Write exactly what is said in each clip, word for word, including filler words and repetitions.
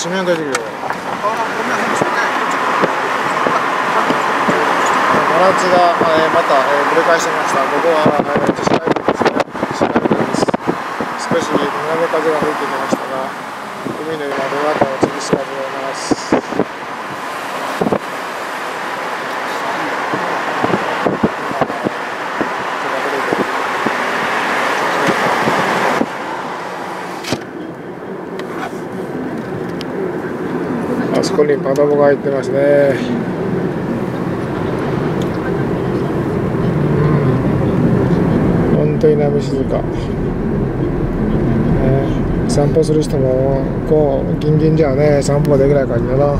閉めんといてくれよ。真夏が、えー、また、えー、ぶれ返してきました。ここは、えー、地震ですね。地震です。少し南風が吹いてきましたが、海の今どなたを次して始めます。あそこにパドボが入ってますね。本当に波静か、ね、散歩する人もこうギンギンじゃね散歩できない感じだな。あ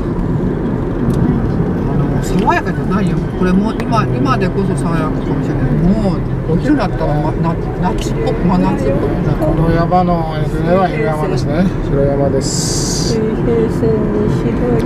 の爽やかじゃないよこれもう 今, 今でこそ爽やかかもしれない。もうお昼だったら、ま、な夏っぽく真夏っぽくなる。 この山の上は広山ですね。広山です。水平線に白い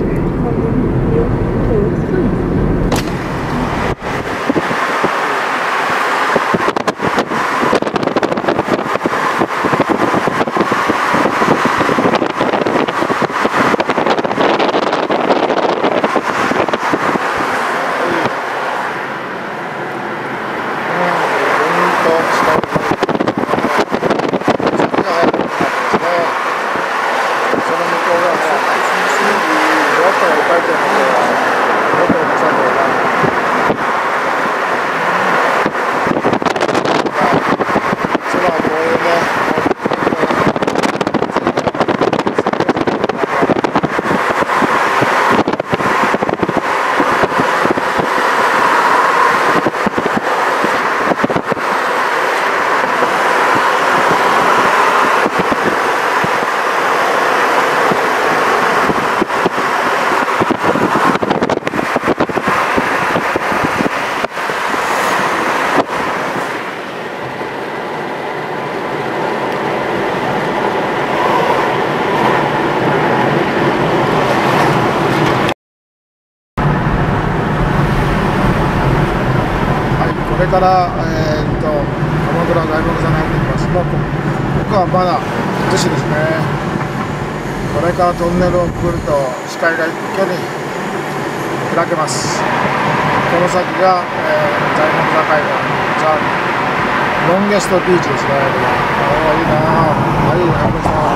これから、えー、っと鎌倉外国山に入ってきます。もうここはまだ逗子ですね。これからトンネルをくぐると視界が一挙に開けます。この先が、えー、材木座海岸、ザ・ロンゲストビーチですね。これはいいなぁ。はい、はい、